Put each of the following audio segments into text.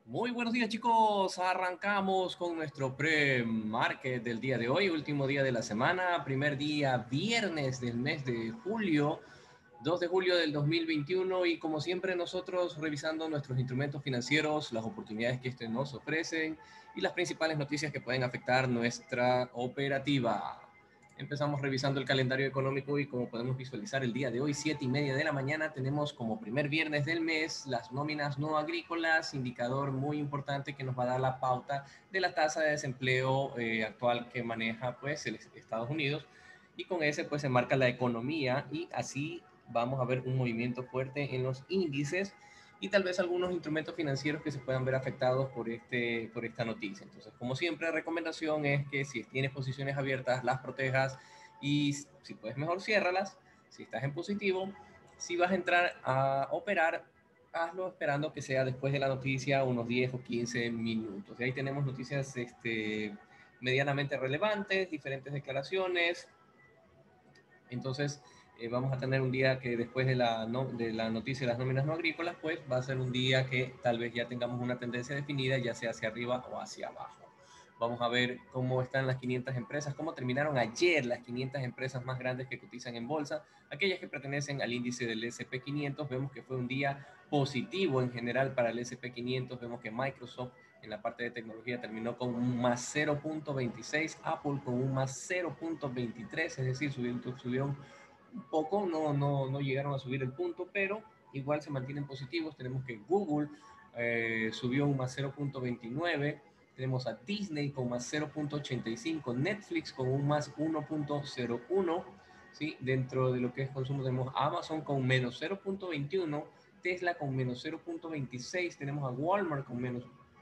Muy buenos días, chicos. Arrancamos con nuestro pre-market del día de hoy, último día de la semana, primer día viernes del mes de julio, 2 de julio del 2021, y como siempre nosotros revisando nuestros instrumentos financieros, las oportunidades que estos nos ofrecen y las principales noticias que pueden afectar nuestra operativa. Empezamos revisando el calendario económico y como podemos visualizar el día de hoy, 7:30 de la mañana, tenemos como primer viernes del mes las nóminas no agrícolas, indicador muy importante que nos va a dar la pauta de la tasa de desempleo actual que maneja pues el Estados Unidos, y con ese pues se marca la economía y así vamos a ver un movimiento fuerte en los índices y tal vez algunos instrumentos financieros que se puedan ver afectados por esta noticia. Entonces, como siempre, recomendación es que si tienes posiciones abiertas, las protejas y si puedes mejor ciérralas. Si estás en positivo, si vas a entrar a operar, hazlo esperando que sea después de la noticia unos 10 o 15 minutos. Y ahí tenemos noticias medianamente relevantes, diferentes declaraciones. Entonces, vamos a tener un día que después de de la noticia de las nóminas no agrícolas, pues va a ser un día que tal vez ya tengamos una tendencia definida, ya sea hacia arriba o hacia abajo. Vamos a ver cómo están las 500 empresas, cómo terminaron ayer las 500 empresas más grandes que cotizan en bolsa, aquellas que pertenecen al índice del S&P 500. Vemos que fue un día positivo en general para el S&P 500. Vemos que Microsoft en la parte de tecnología terminó con un más 0.26, Apple con un más 0.23, es decir, subieron un poco, no llegaron a subir el punto, pero igual se mantienen positivos. Tenemos que Google subió un más 0.29, tenemos a Disney con más 0.85, Netflix con un más 1.01, ¿sí? Dentro de lo que es consumo tenemos Amazon con menos 0.21, Tesla con menos 0.26, tenemos a Walmart con menos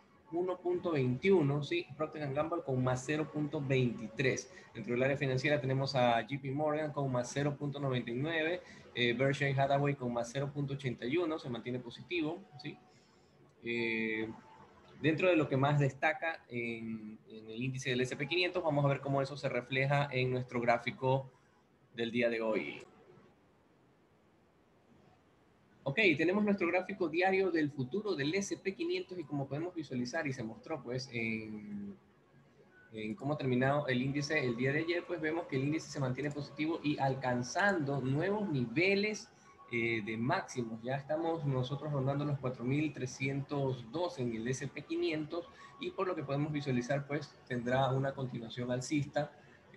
1.21, ¿sí? Procter Gamble con más 0.23. Dentro del área financiera tenemos a JP Morgan con más 0.99, Berkshire Hathaway con más 0.81, se mantiene positivo, ¿sí? Eh, Dentro de lo que más destaca en el índice del S&P 500, vamos a ver cómo eso se refleja en nuestro gráfico del día de hoy. Ok, tenemos nuestro gráfico diario del futuro del S&P 500 y como podemos visualizar y se mostró pues en cómo ha terminado el índice el día de ayer, pues vemos que el índice se mantiene positivo y alcanzando nuevos niveles de máximos. Ya estamos nosotros rondando los 4.302 en el S&P 500 y por lo que podemos visualizar, pues tendrá una continuación alcista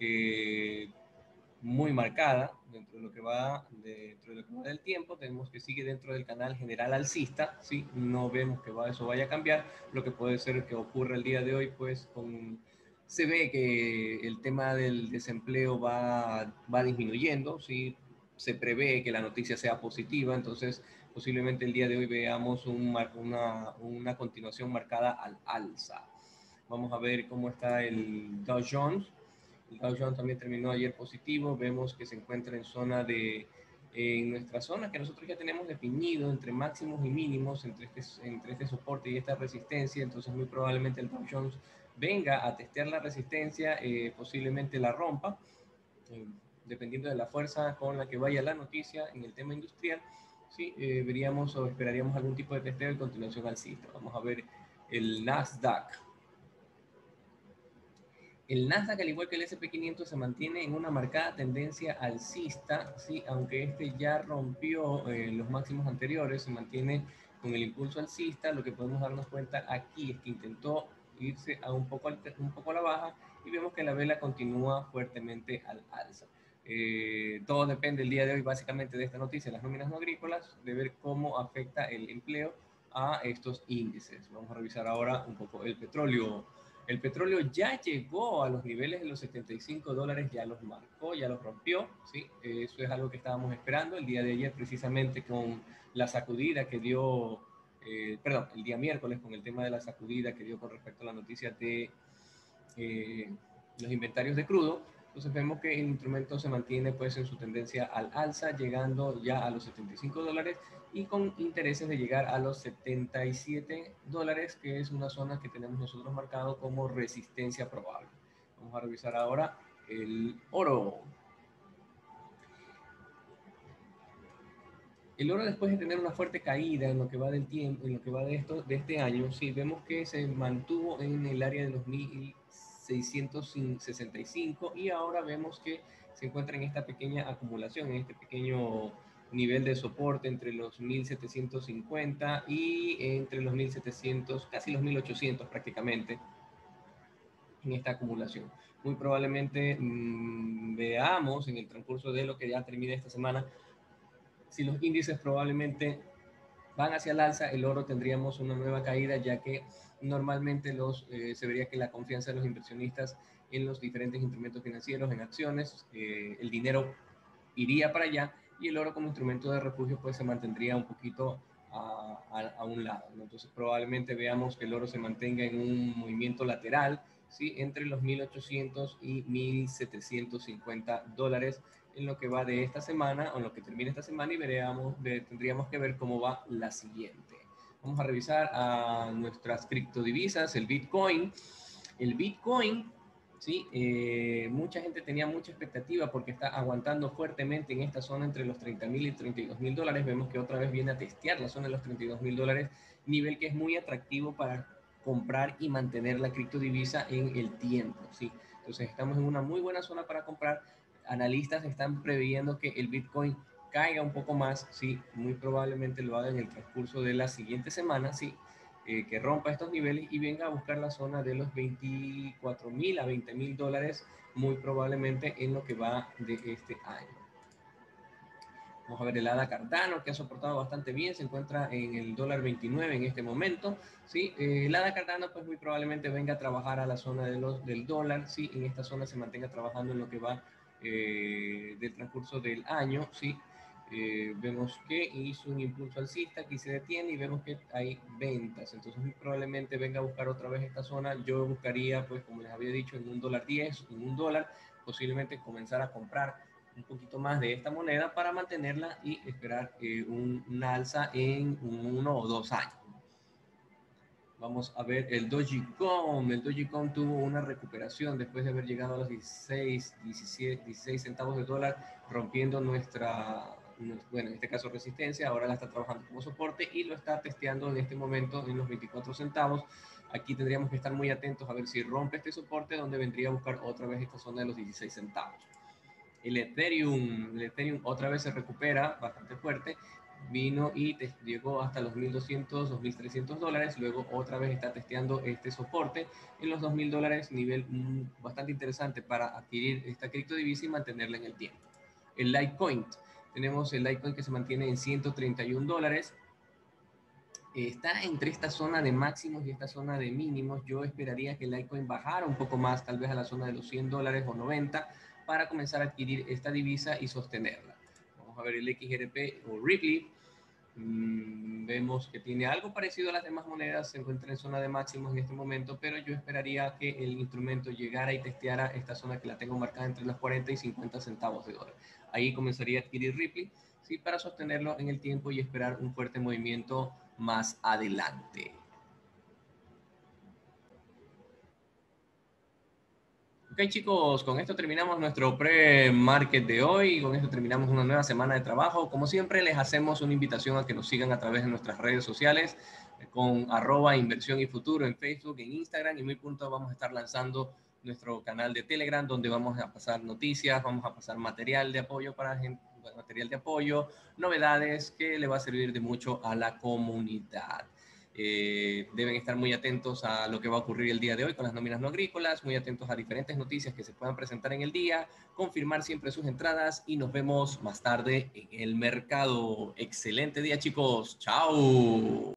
muy marcada dentro de lo que va del tiempo. Tenemos que sigue dentro del canal general alcista, ¿sí? No vemos que eso vaya a cambiar. Lo que puede ser que ocurra el día de hoy, pues se ve que el tema del desempleo va disminuyendo, ¿sí? Se prevé que la noticia sea positiva, entonces posiblemente el día de hoy veamos una continuación marcada al alza. Vamos a ver cómo está el Dow Jones. El Dow Jones también terminó ayer positivo. Vemos que se encuentra en nuestra zona que nosotros ya tenemos definido entre máximos y mínimos, entre este soporte y esta resistencia. Entonces muy probablemente el Dow Jones venga a testear la resistencia, posiblemente la rompa, eh, dependiendo de la fuerza con la que vaya la noticia en el tema industrial. Sí, veríamos o esperaríamos algún tipo de testeo y continuación alcista. Vamos a ver el Nasdaq. El Nasdaq, al igual que el S&P 500, se mantiene en una marcada tendencia alcista, ¿sí? Aunque este ya rompió los máximos anteriores, se mantiene con el impulso alcista. Lo que podemos darnos cuenta aquí es que intentó irse a un poco a la baja y vemos que la vela continúa fuertemente al alza. Todo depende el día de hoy básicamente de esta noticia, las nóminas no agrícolas, de ver cómo afecta el empleo a estos índices. Vamos a revisar ahora un poco el petróleo. El petróleo ya llegó a los niveles de los $75, ya los marcó, ya los rompió, ¿sí? Eso es algo que estábamos esperando el día de ayer, precisamente con la sacudida que dio, perdón, el día miércoles con el tema de la sacudida que dio con respecto a la noticia de eh, los inventarios de crudo. Entonces vemos que el instrumento se mantiene pues en su tendencia al alza, llegando ya a los $75 y con intereses de llegar a los $77, que es una zona que tenemos nosotros marcado como resistencia probable. Vamos a revisar ahora el oro. El oro, después de tener una fuerte caída en lo que va del tiempo, en lo que va de este año, sí, vemos que se mantuvo en el área de los 1665 y ahora vemos que se encuentra en esta pequeña acumulación, en este pequeño nivel de soporte entre los 1750 y entre los 1700, casi los 1800 prácticamente, en esta acumulación. Muy probablemente veamos en el transcurso de lo que ya termina esta semana, si los índices probablemente van hacia el alza, el oro tendríamos una nueva caída, ya que normalmente se vería que la confianza de los inversionistas en los diferentes instrumentos financieros, en acciones, el dinero iría para allá y el oro como instrumento de refugio pues se mantendría un poquito a un lado, ¿no? Entonces probablemente veamos que el oro se mantenga en un movimiento lateral, ¿sí? Entre los 1800 y 1750 dólares en lo que va de esta semana o en lo que termine esta semana y tendríamos que ver cómo va la siguiente. Vamos a revisar a nuestras criptodivisas, el Bitcoin. El Bitcoin, ¿sí? Mucha gente tenía mucha expectativa porque está aguantando fuertemente en esta zona entre los 30.000 y 32.000 dólares. Vemos que otra vez viene a testear la zona de los 32.000 dólares, nivel que es muy atractivo para comprar y mantener la criptodivisa en el tiempo, ¿sí? Entonces estamos en una muy buena zona para comprar. Analistas están previendo que el Bitcoin caiga un poco más, sí, muy probablemente lo haga en el transcurso de la siguiente semana, sí, que rompa estos niveles y venga a buscar la zona de los 24.000 a 20.000 dólares, muy probablemente en lo que va de este año. Vamos a ver el ADA Cardano, que ha soportado bastante bien, se encuentra en el $29 en este momento, ¿sí? El ADA Cardano, pues muy probablemente venga a trabajar a la zona del dólar, ¿sí? En esta zona se mantenga trabajando en lo que va del transcurso del año, ¿sí? Vemos que hizo un impulso alcista, aquí se detiene y vemos que hay ventas, entonces muy probablemente venga a buscar otra vez esta zona. Yo buscaría, pues como les había dicho, en $1.10, en $1, posiblemente comenzar a comprar un poquito más de esta moneda para mantenerla y esperar una alza en 1 o 2 años. Vamos a ver el Dogecoin. El Dogecoin tuvo una recuperación después de haber llegado a los 16 centavos de dólar, rompiendo bueno, en este caso resistencia. Ahora la está trabajando como soporte y lo está testeando en este momento en los 24 centavos. Aquí tendríamos que estar muy atentos a ver si rompe este soporte, donde vendría a buscar otra vez esta zona de los 16 centavos. El Ethereum otra vez se recupera bastante fuerte, vino y llegó hasta los 1.200, 2.300 dólares, luego otra vez está testeando este soporte en los 2.000 dólares, nivel bastante interesante para adquirir esta criptodivisa y mantenerla en el tiempo. El Litecoin, tenemos el Litecoin que se mantiene en 131 dólares, está entre esta zona de máximos y esta zona de mínimos. Yo esperaría que el Litecoin bajara un poco más, tal vez a la zona de los 100 dólares o 90, para comenzar a adquirir esta divisa y sostenerla. Vamos a ver el XRP o Ripple. Vemos que tiene algo parecido a las demás monedas, se encuentra en zona de máximos en este momento, pero yo esperaría que el instrumento llegara y testeara esta zona que la tengo marcada entre los 40 y 50 centavos de dólar. Ahí comenzaría a adquirir Ripple, ¿sí? Para sostenerlo en el tiempo y esperar un fuerte movimiento más adelante. Ok, chicos, con esto terminamos nuestro pre-market de hoy. Con esto terminamos una nueva semana de trabajo. Como siempre, les hacemos una invitación a que nos sigan a través de nuestras redes sociales con @inversión y futuro en Facebook, en Instagram, y muy pronto vamos a estar lanzando nuestro canal de Telegram, donde vamos a pasar noticias, vamos a pasar material de apoyo para gente, material de apoyo, novedades que le va a servir de mucho a la comunidad. Deben estar muy atentos a lo que va a ocurrir el día de hoy con las nóminas no agrícolas, muy atentos a diferentes noticias que se puedan presentar en el día, confirmar siempre sus entradas y nos vemos más tarde en el mercado. Excelente día, chicos. Chao.